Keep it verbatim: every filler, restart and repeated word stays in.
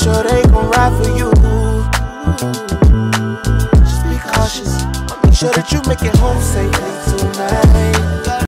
sure they gon' ride for you. Just be cautious, I'll make sure that you make it home safely tonight.